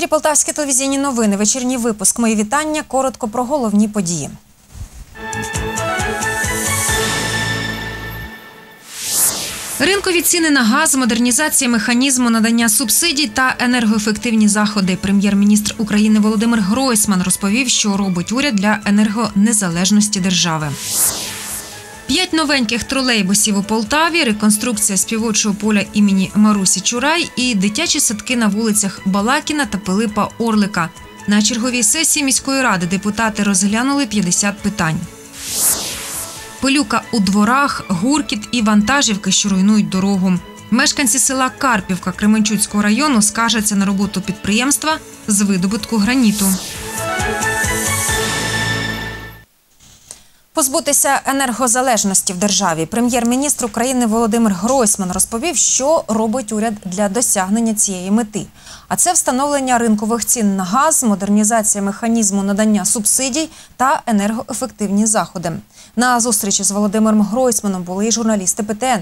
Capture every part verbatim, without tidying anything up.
Полтавські телевізійні новини. Вечірній випуск. Мої вітання. Коротко про головні події. Ринкові ціни на газ, модернізація механізму надання субсидій та енергоефективні заходи. Прем'єр-міністр України Володимир Гройсман розповів, що робить уряд для енергонезалежності держави. П'ять новеньких тролейбусів у Полтаві, реконструкція співочого поля імені Марусі Чурай і дитячі садки на вулицях Балакіна та Пилипа Орлика. На черговій сесії міської ради депутати розглянули п'ятдесят питань. Пилюка у дворах, гуркіт і вантажівки, що руйнують дорогу. Мешканці села Карпівка Кременчуцького району скаржаться на роботу підприємства з видобутку граніту. Позбутися енергозалежності в державі. Прем'єр-міністр України Володимир Гройсман розповів, що робить уряд для досягнення цієї мети. А це встановлення ринкових цін на газ, модернізація механізму надання субсидій та енергоефективні заходи. На зустрічі з Володимиром Гройсманом були і журналісти Пе Те Ен.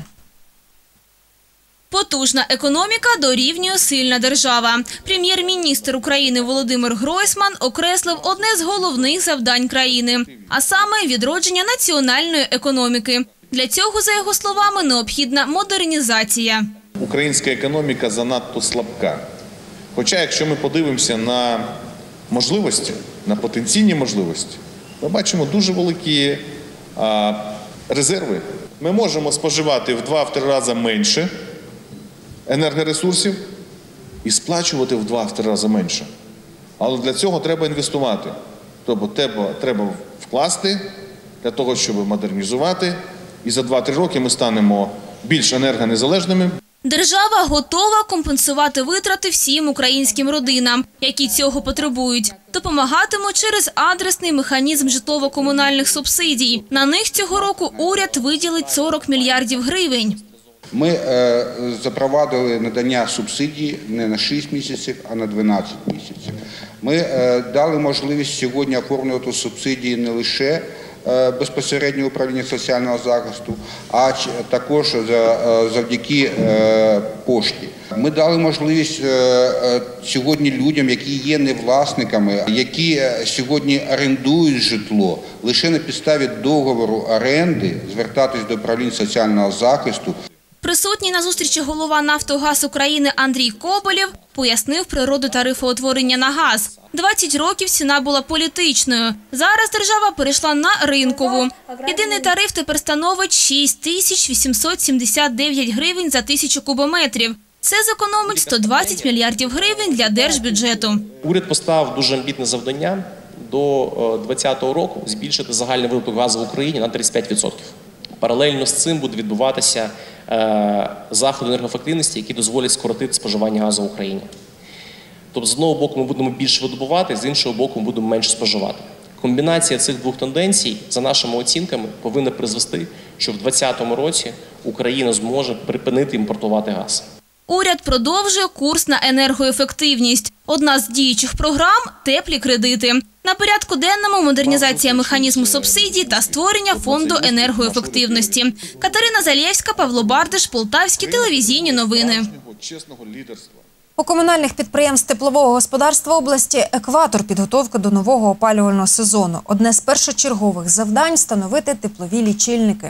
Потужна економіка дорівнює сильна держава. Прем'єр-міністр України Володимир Гройсман окреслив одне з головних завдань країни, а саме відродження національної економіки. Для цього, за його словами, необхідна модернізація. Українська економіка занадто слабка. Хоча, якщо ми подивимося на можливості, на потенційні можливості, ми бачимо дуже великі а, резерви. Ми можемо споживати в два-три рази менше енергоресурсів і сплачувати в два-три рази менше. Але для цього треба інвестувати. Тобто треба, треба вкласти для того, щоб модернізувати. І за два-три роки ми станемо більш енергонезалежними. Держава готова компенсувати витрати всім українським родинам, які цього потребують. Допомагатимуть через адресний механізм житлово-комунальних субсидій. На них цього року уряд виділить сорок мільярдів гривень. Ми е, запровадили надання субсидій не на шість місяців, а на дванадцять місяців. Ми е, дали можливість сьогодні оформлювати субсидії не лише е, безпосередньо управління соціального захисту, а також за, е, завдяки е, пошті. Ми дали можливість е, е, сьогодні людям, які є невласниками, які сьогодні орендують житло, лише на підставі договору оренди звертатись до управління соціального захисту. Присутній на зустрічі голова «Нафтогаз України» Андрій Коболєв пояснив природу тарифоутворення на газ. двадцять років ціна була політичною. Зараз держава перейшла на ринкову. Єдиний тариф тепер становить шість тисяч вісімсот сімдесят дев'ять гривень за тисячу кубометрів. Це зекономить сто двадцять мільярдів гривень для держбюджету. Уряд поставив дуже амбітне завдання до двадцятого року збільшити загальний видобуток газу в Україні на тридцять п'ять відсотків. Паралельно з цим буде відбуватися е, заходи енергоефективності, які дозволять скоротити споживання газу в Україні. Тобто, з одного боку, ми будемо більше видобувати, з іншого боку, ми будемо менше споживати. Комбінація цих двох тенденцій, за нашими оцінками, повинна призвести, що в двадцятому році Україна зможе припинити імпортувати газ. Уряд продовжує курс на енергоефективність. Одна з діючих програм – теплі кредити. На порядку денному – модернізація механізму субсидій та створення фонду енергоефективності. Катерина Залєвська, Павло Бардиш, Полтавські телевізійні новини. У комунальних підприємств теплового господарства області «Екватор» підготовка до нового опалювального сезону. Одне з першочергових завдань – встановити теплові лічильники.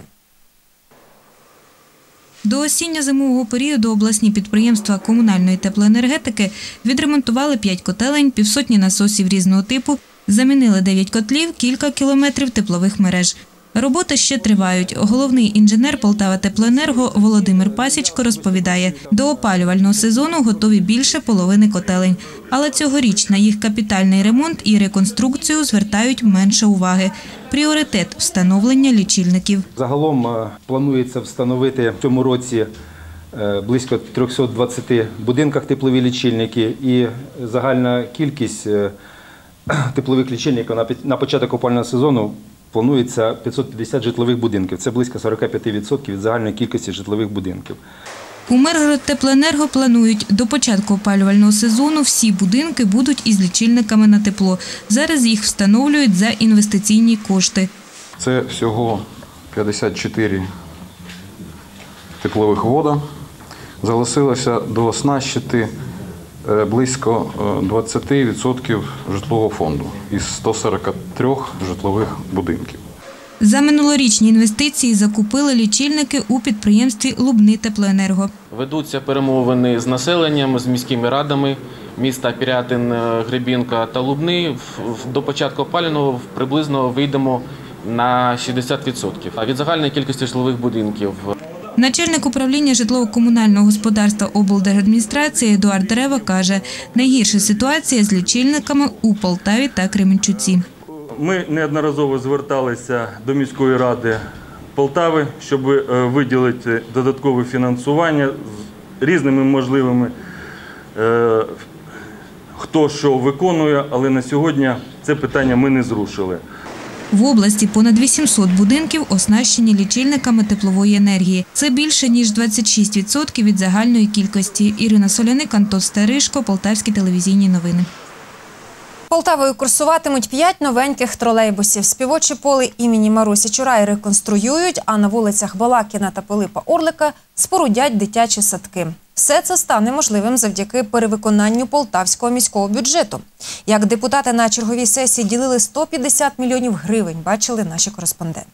До осінньо-зимового періоду обласні підприємства комунальної теплоенергетики відремонтували п'ять котелень, півсотні насосів різного типу, замінили дев'ять котлів, кілька кілометрів теплових мереж. Роботи ще тривають. Головний інженер «Полтаватеплоенерго» Володимир Пасічко розповідає, до опалювального сезону готові більше половини котелень. Але цьогоріч на їх капітальний ремонт і реконструкцію звертають менше уваги. Пріоритет – встановлення лічильників. Загалом планується встановити в цьому році близько триста двадцять будинках теплові лічильники і загальна кількість теплових лічильників на початок опалювального сезону планується п'ятсот п'ятдесят житлових будинків. Це близько сорок п'ять відсотків від загальної кількості житлових будинків. У Миргородтеплоенерго планують, до початку опалювального сезону всі будинки будуть із лічильниками на тепло. Зараз їх встановлюють за інвестиційні кошти. Це всього п'ятдесят чотири теплових ввода. Залишилося дооснащити Е, Близько е, двадцять відсотків житлового фонду із ста сорока трьох житлових будинків. За минулорічні інвестиції закупили лічильники у підприємстві «Лубнитеплоенерго». Ведуться перемовини з населенням, з міськими радами міста Пірятин, Гребінка та Лубни. До початку опалювального приблизно вийдемо на шістдесят відсотків від загальної кількості житлових будинків. Начальник управління житлово-комунального господарства облдержадміністрації Едуард Дерева каже, найгірша ситуація з лічильниками у Полтаві та Кременчуці. Ми неодноразово зверталися до міської ради Полтави, щоб виділити додаткове фінансування з різними можливими, хто що виконує, але на сьогодні це питання ми не зрушили. В області понад вісімсот будинків оснащені лічильниками теплової енергії. Це більше, ніж двадцять шість відсотків від загальної кількості. Ірина Соляник, Антон Старишко, Полтавські телевізійні новини. Полтавою курсуватимуть п'ять новеньких тролейбусів. Співоче поле імені Марусі Чурай реконструюють, а на вулицях Балакіна та Пилипа Орлика спорудять дитячі садки. Все це стане можливим завдяки перевиконанню полтавського міського бюджету. Як депутати на черговій сесії ділили сто п'ятдесят мільйонів гривень, бачили наші кореспонденти.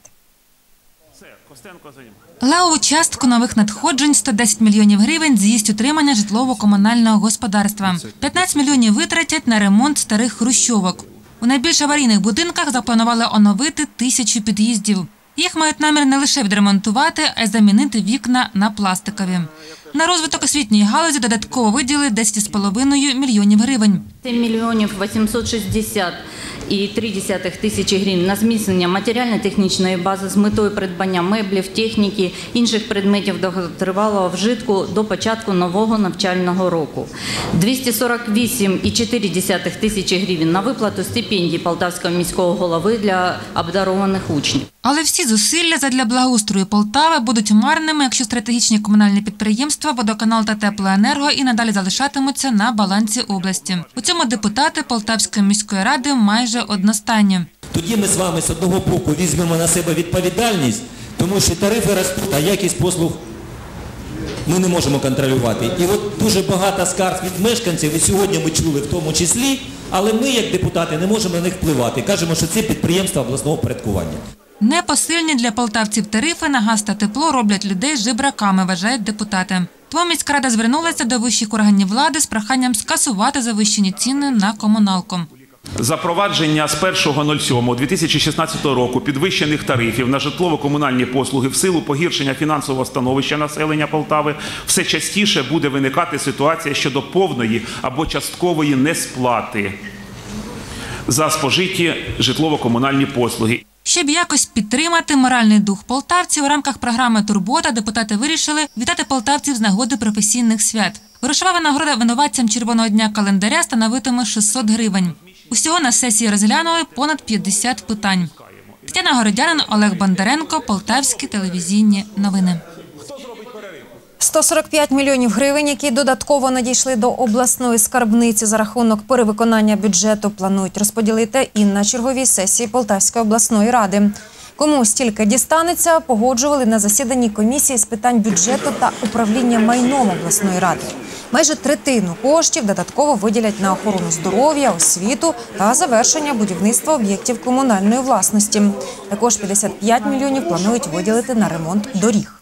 Левову частку нових надходжень – сто десять мільйонів гривень – з'їсть утримання житлово-комунального господарства. п'ятнадцять мільйонів витратять на ремонт старих хрущовок. У найбільш аварійних будинках запланували оновити тисячу під'їздів. Їх мають намір не лише відремонтувати, а й замінити вікна на пластикові. На розвиток освітньої галузі додатково виділили десять з половиною мільйонів гривень. сім мільйонів вісімсот шістдесят і три десятих тисячі гривень на зміцнення матеріально-технічної бази з метою придбання меблів, техніки, інших предметів довготривалого вжитку до початку нового навчального року. двісті сорок вісім і чотири десятих тисячі гривень на виплату стипендій Полтавського міського голови для обдарованих учнів. Але всі зусилля задля благоустрою Полтави будуть марними, якщо стратегічні комунальні підприємства «Водоканал» та «Теплоенерго» і надалі залишатимуться на балансі області. У цьому депутати Полтавської міської ради майже одностайні. Тоді ми з вами з одного боку візьмемо на себе відповідальність, тому що тарифи ростуть, а якість послуг ми не можемо контролювати. І от дуже багато скарг від мешканців, і сьогодні ми чули в тому числі, але ми, як депутати, не можемо на них впливати. Кажемо, що це підприємства обласного впорядкування. Непосильні для полтавців тарифи на газ та тепло роблять людей жебраками, вважають депутати. Тому міська рада звернулася до вищих органів влади з проханням скасувати завищені ціни на комуналку. Запровадження з першого сьомого дві тисячі шістнадцятого року підвищених тарифів на житлово-комунальні послуги в силу погіршення фінансового становища населення Полтави все частіше буде виникати ситуація щодо повної або часткової несплати за спожиті житлово-комунальні послуги. Щоб якось підтримати моральний дух полтавців, у рамках програми «Турбота» депутати вирішили вітати полтавців з нагоди професійних свят. Грошова винагорода винуватцям Червоного дня календаря становитиме шістсот гривень. Усього на сесії розглянули понад п'ятдесят питань. Тетяна Городянин, Олег Бондаренко, Полтавські телевізійні новини. сто сорок п'ять мільйонів гривень, які додатково надійшли до обласної скарбниці за рахунок перевиконання бюджету, планують розподілити і на черговій сесії Полтавської обласної ради. Кому стільки дістанеться, погоджували на засіданні комісії з питань бюджету та управління майном обласної ради. Майже третину коштів додатково виділять на охорону здоров'я, освіту та завершення будівництва об'єктів комунальної власності. Також п'ятдесят п'ять мільйонів планують виділити на ремонт доріг.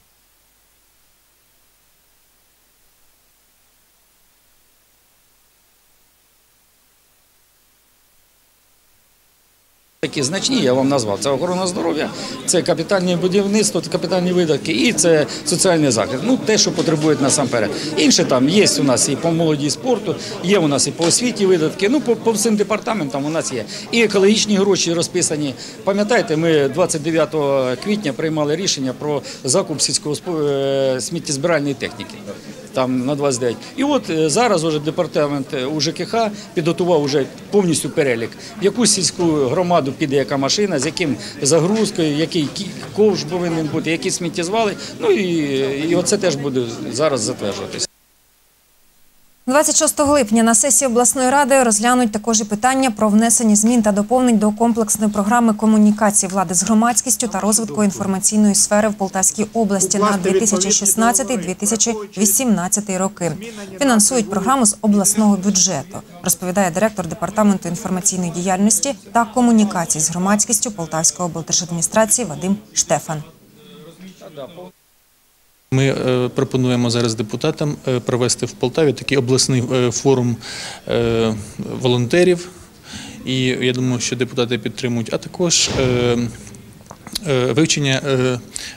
Такі значні, я вам назвав. Це охорона здоров'я, це капітальне будівництво, капітальні видатки і це соціальний захист. Ну, те, що потребують насамперед. Інше там є у нас і по молоді і спорту, є у нас і по освіті видатки, ну, по, по всім департаментам у нас є. І екологічні гроші розписані. Пам'ятаєте, ми двадцять дев'ятого квітня приймали рішення про закуп сільського сміттєзбиральної техніки. Там на двадцять дев'ять. І от зараз уже департамент у ЖКХ підготував уже повністю перелік, в яку сільську громаду піде яка машина, з яким загрузкою, який ковш повинен бути, які сміттєзвали. Ну і, і оце теж буде зараз затверджуватися. двадцять шостого липня на сесії обласної ради розглянуть також і питання про внесення змін та доповнень до комплексної програми комунікації влади з громадськістю та розвитку інформаційної сфери в Полтавській області на дві тисячі шістнадцятий - дві тисячі вісімнадцятий роки. Фінансують програму з обласного бюджету, розповідає директор департаменту інформаційної діяльності та комунікацій з громадськістю Полтавської облдержадміністрації Вадим Штефан. Ми е, пропонуємо зараз депутатам е, провести в Полтаві такий обласний е, форум е, волонтерів. І я думаю, що депутати підтримують, а також е, е, вивчення е,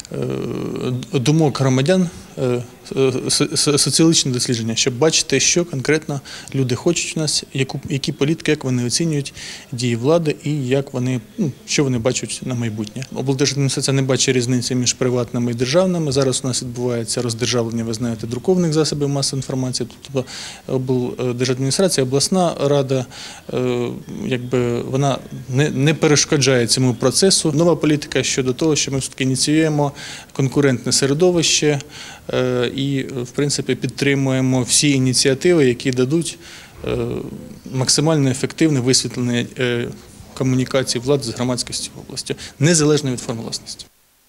е, думок громадян, е, соціологічне дослідження, щоб бачити, що конкретно люди хочуть у нас, яку, які політики, як вони оцінюють дії влади і як вони, ну, що вони бачать на майбутнє. Облдержадміністрація не бачить різниці між приватними і державними. Зараз у нас відбувається роздержавлення, ви знаєте, друкованих засобів масової інформації. Тобто облдержадміністрація, обласна рада, якби вона не, не перешкоджає цьому процесу. Нова політика щодо того, що ми все-таки ініціюємо конкурентне середовище і, в принципі, підтримуємо всі ініціативи, які дадуть максимально ефективне висвітлення комунікації влади з громадськістю в області, незалежно від форм власності.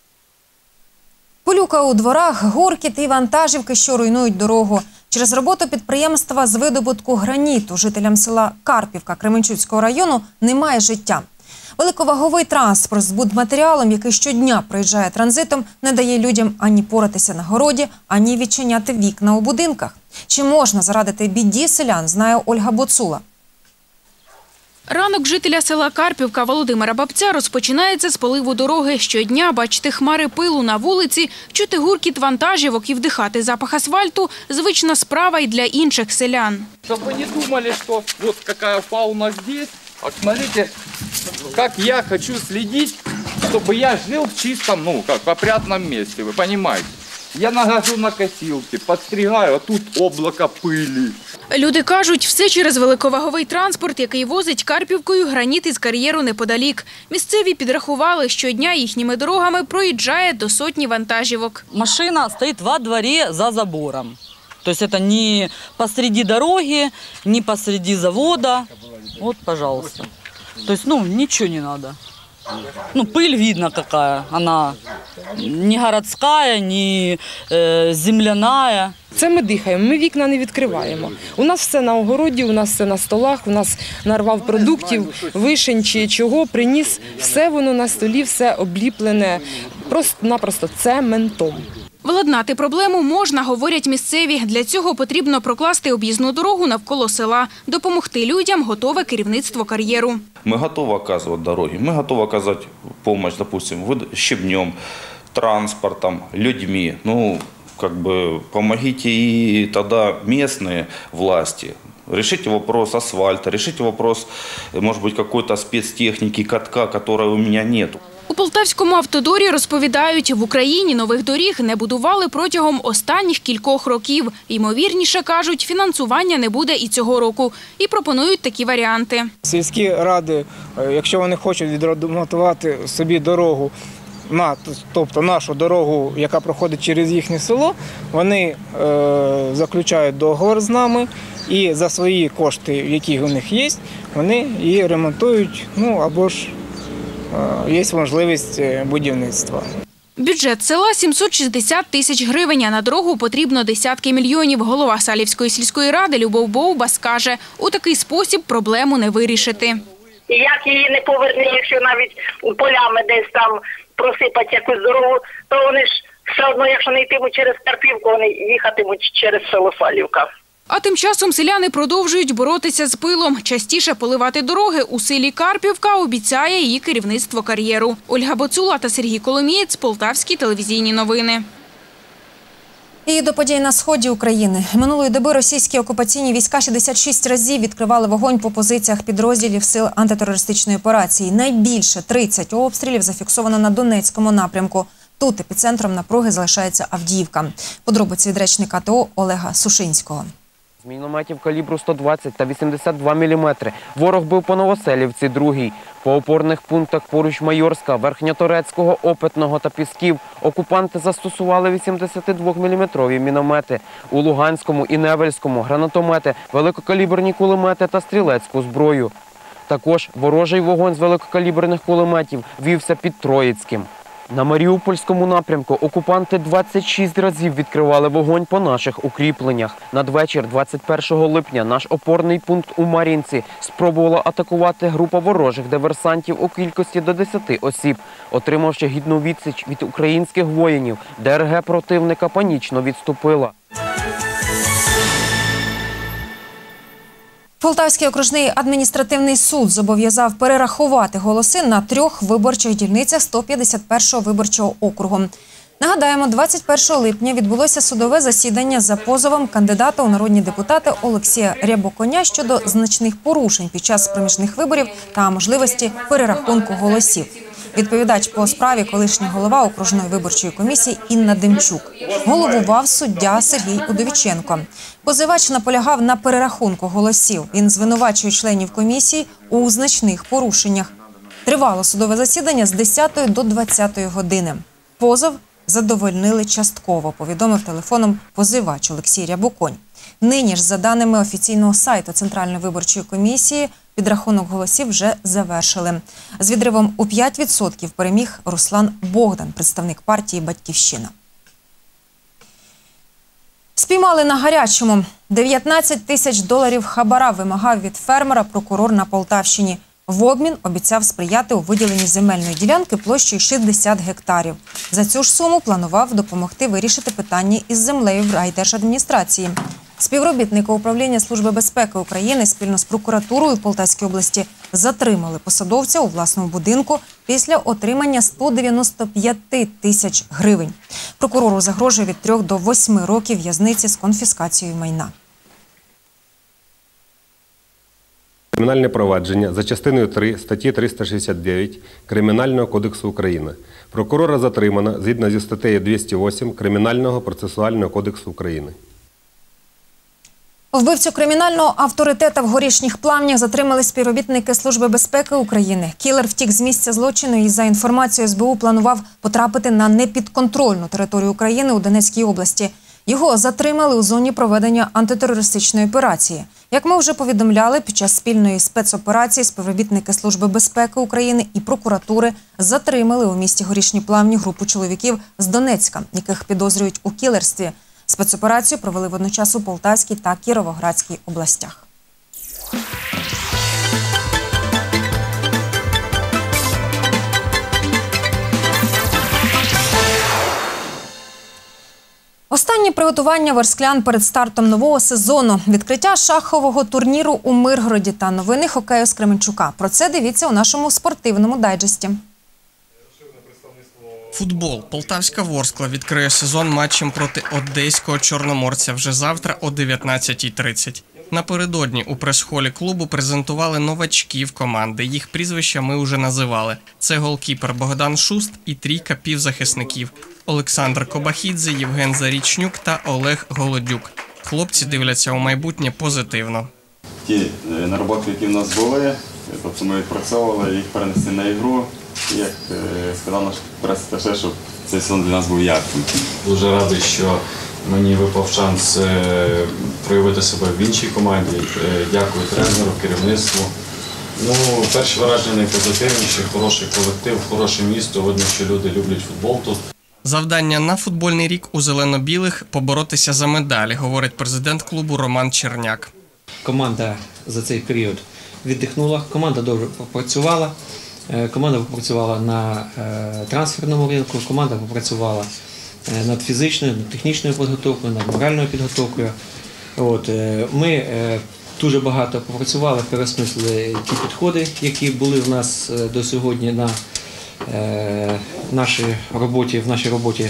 Пилюка у дворах, гуркіт і вантажівки, що руйнують дорогу. Через роботу підприємства з видобутку граніту жителям села Карпівка Кременчуцького району немає життя. Великоваговий транспорт з будматеріалом, який щодня проїжджає транзитом, не дає людям ані поратися на городі, ані відчиняти вікна у будинках. Чи можна зарадити біді селян, знає Ольга Боцула. Ранок жителя села Карпівка Володимира Бабця розпочинається з поливу дороги. Щодня бачити хмари пилу на вулиці, чути гуркіт вантажівок і вдихати запах асфальту – звична справа й для інших селян. Щоб ви не думали, що от яка фауна тут. Вот смотрите, как я хочу следить, чтобы я жил в чистом, ну, как в опрятном месте, вы понимаете. Я нагожу на косилки, подстригаю, а тут облако пилі. Люди кажуть, все через великоваговий транспорт, який возить Карпівкою граніт із кар'єру неподалік. Місцеві підрахували, щодня їхніми дорогами проїжджає до сотні вантажівок. Машина стоїть во дворі за забором. То есть это не посреди дороги, не посреди завода. Вот, пожалуйста. То есть, ну, ничего не надо. Ну, пыль видно какая. Она не городская, не э, земляная. Це ми дихаємо, ми вікна не відкриваємо. У нас все на огороді, у нас все на столах, у нас нарвав продуктів, вишень чи чого, приніс. Все воно на столі, все обліплене просто-напросто цементом. Владнати проблему можна, говорять місцеві. Для цього потрібно прокласти об'їзну дорогу навколо села. Допомогти людям готове керівництво кар'єру. Ми готові оказувати дороги, ми готові оказати допомогу, допустим, щебнем, транспортом, людьми. Ну, как бы, помогите и тогда местные власти. Решите вопрос асфальта, решите вопрос, может быть, какой-то спецтехники, катка, которой у меня нету. У Полтавському автодорі розповідають, в Україні нових доріг не будували протягом останніх кількох років. Ймовірніше, кажуть, фінансування не буде і цього року. І пропонують такі варіанти. Сільські ради, якщо вони хочуть відремонтувати собі дорогу, на, тобто нашу дорогу, яка проходить через їхнє село, вони е, заключають договор з нами і за свої кошти, які у них є, вони її ремонтують, ну або ж є можливість будівництва. Бюджет села – сімсот шістдесят тисяч гривень, а на дорогу потрібно десятки мільйонів. Голова Салівської сільської ради Любов Бовбас каже, у такий спосіб проблему не вирішити. І як її не поверне, якщо навіть полями десь там просипать якусь дорогу, то вони ж все одно, якщо не йтимуть через Карпівку, вони їхатимуть через село Салівка. А тим часом селяни продовжують боротися з пилом. Частіше поливати дороги у селі Карпівка обіцяє її керівництво кар'єру. Ольга Боцула та Сергій Коломієць, Полтавські телевізійні новини. І до подій на сході України. Минулої доби російські окупаційні війська шістдесят шість разів відкривали вогонь по позиціях підрозділів сил антитерористичної операції. Найбільше тридцять обстрілів зафіксовано на Донецькому напрямку. Тут епіцентром напруги залишається Авдіївка. Подробиці від речника АТО Олега Сушинського. З мінометів калібру сто двадцять та вісімдесят два міліметри ворог бив по Новоселівці, другий. По опорних пунктах поруч Майорська, Верхньоторецького, Опитного та Пісків окупанти застосували вісімдесятидвоміліметрові міномети. У Луганському і Невельському гранатомети, великокаліберні кулемети та стрілецьку зброю. Також ворожий вогонь з великокаліберних кулеметів вівся під Троїцьким. На Маріупольському напрямку окупанти двадцять шість разів відкривали вогонь по наших укріпленнях. Надвечір двадцять першого липня наш опорний пункт у Мар'їнці спробувала атакувати група ворожих диверсантів у кількості до десяти осіб. Отримавши гідну відсіч від українських воїнів, ДРГ противника панічно відступила. Полтавський окружний адміністративний суд зобов'язав перерахувати голоси на трьох виборчих дільницях сто п'ятдесят першого виборчого округу. Нагадаємо, двадцять першого липня відбулося судове засідання за позовом кандидата у народні депутати Олексія Рябоконя щодо значних порушень під час проміжних виборів та можливості перерахунку голосів. Відповідач по справі колишній голова окружної виборчої комісії Інна Демчук. Головував суддя Сергій Удовіченко. Позивач наполягав на перерахунку голосів. Він звинувачує членів комісії у значних порушеннях. Тривало судове засідання з десятої до двадцятої години. Позов задовольнили частково, повідомив телефоном позивач Олексій Рябоконь. Нині ж, за даними офіційного сайту Центральної виборчої комісії, підрахунок голосів вже завершили. З відривом у п'ять відсотків переміг Руслан Богдан, представник партії «Батьківщина». Спіймали на гарячому. дев'ятнадцять тисяч доларів хабара вимагав від фермера прокурор на Полтавщині. В обмін обіцяв сприяти у виділенні земельної ділянки площею шістдесят гектарів. За цю ж суму планував допомогти вирішити питання із землею в райдержадміністрації. Співробітника управління Служби безпеки України спільно з прокуратурою Полтавської області затримали посадовця у власному будинку після отримання ста дев'яноста п'яти тисяч гривень. Прокурору загрожує від трьох до восьми років в'язниці з конфіскацією майна. Кримінальне провадження за частиною три статті триста шістдесят дев'ять Кримінального кодексу України. Прокурора затримано згідно зі статтею двісті вісім Кримінального процесуального кодексу України. Вбивцю кримінального авторитета в Горішніх Плавнях затримали співробітники Служби безпеки України. Кілер втік з місця злочину і, за інформацією ес бе у, планував потрапити на непідконтрольну територію України у Донецькій області. Його затримали у зоні проведення антитерористичної операції. Як ми вже повідомляли, під час спільної спецоперації співробітники Служби безпеки України і прокуратури затримали у місті Горішні Плавні групу чоловіків з Донецька, яких підозрюють у кілерстві. Спецоперацію провели водночас у Полтавській та Кіровоградській областях. Останні приготування ворсклян перед стартом нового сезону, відкриття шахового турніру у Миргороді та новини хокею з Кременчука. Про це дивіться у нашому спортивному дайджесті. Футбол. Полтавська Ворскла відкриє сезон матчем проти одеського Чорноморця вже завтра о дев'ятнадцятій тридцять. Напередодні у прес-холі клубу презентували новачків команди. Їх прізвища ми вже називали. Це голкіпер Богдан Шуст і трійка півзахисників – Олександр Кобахідзе, Євген Зарічнюк та Олег Голодюк. Хлопці дивляться у майбутнє позитивно. Ті нароботки, які в нас були, тобто ми відпрацьовували, їх перенести на ігру. І, як сказав наш прес-атташе, щоб цей сезон для нас був ярким. Дуже радий, що мені випав шанс проявити себе в іншій команді. Дякую тренеру, керівництву. Ну, перші враження найпозитивніші, хороший колектив, хороше місто. Видно, що люди люблять футбол тут. Завдання на футбольний рік у зелено-білих – поборотися за медалі, говорить президент клубу Роман Черняк. Команда за цей період віддихнула, команда добре попрацювала. Команда попрацювала на трансферному ринку, команда попрацювала над фізичною, над технічною підготовкою, над моральною підготовкою. От, ми дуже багато попрацювали, переосмислили ті підходи, які були в нас до сьогодні на нашій роботі, в нашій роботі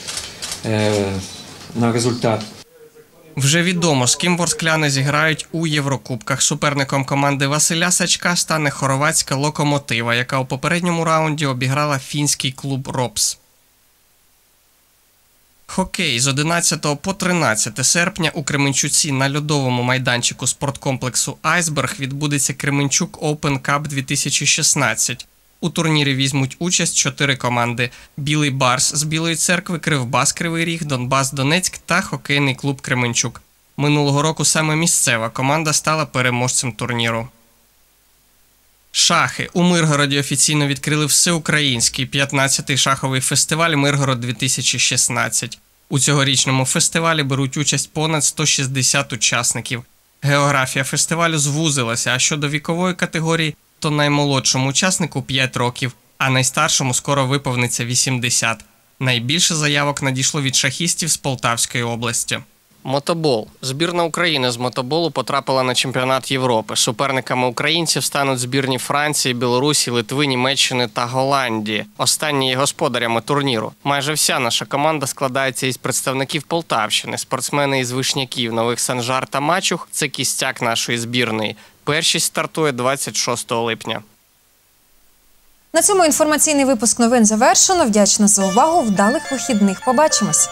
на результат. Вже відомо, з ким ворскляни зіграють у Єврокубках. Суперником команди Василя Сачка стане хорватська «Локомотива», яка у попередньому раунді обіграла фінський клуб «Ропс». Хокей з одинадцятого по тринадцяте серпня у Кременчуці на льодовому майданчику спорткомплексу «Айсберг» відбудеться Кременчук Open Cup дві тисячі шістнадцять. У турнірі візьмуть участь чотири команди – «Білий Барс» з Білої Церкви, «Кривбас» Кривий Ріг, «Донбас Донецьк» та хокейний клуб «Кременчук». Минулого року саме місцева команда стала переможцем турніру. Шахи. У Миргороді офіційно відкрили всеукраїнський п'ятнадцятий шаховий фестиваль «Миргород дві тисячі шістнадцять». У цьогорічному фестивалі беруть участь понад сто шістдесят учасників. Географія фестивалю звузилася, а щодо вікової категорії, то наймолодшому учаснику п'ять років, а найстаршому скоро виповниться вісімдесят. Найбільше заявок надійшло від шахістів з Полтавської області. Мотобол. Збірна України з мотоболу потрапила на чемпіонат Європи. Суперниками українців стануть збірні Франції, Білорусі, Литви, Німеччини та Голландії. Останні є господарями турніру. Майже вся наша команда складається із представників Полтавщини. Спортсмени із Вишняків, Нових Санжар та Мачух – це кістяк нашої збірної. Першість стартує двадцять шостого липня. На цьому інформаційний випуск новин завершено. Вдячна за увагу. Вдалих вихідних. Побачимось.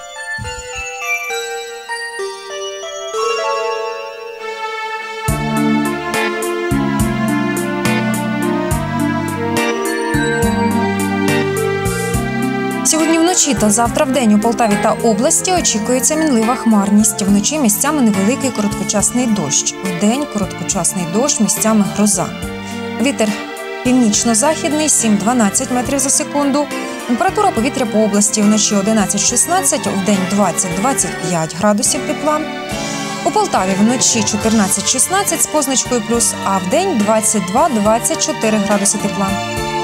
Сьогодні вночі та завтра вдень у Полтаві та області очікується мінлива хмарність. Вночі місцями невеликий короткочасний дощ. Вдень короткочасний дощ, місцями гроза. Вітер північно-західний сім-дванадцять метрів за секунду. Температура повітря по області вночі одинадцять-шістнадцять, вдень двадцять-двадцять п'ять градусів тепла. У Полтаві вночі чотирнадцять-шістнадцять з позначкою плюс, а вдень двадцять два-двадцять чотири градуси тепла.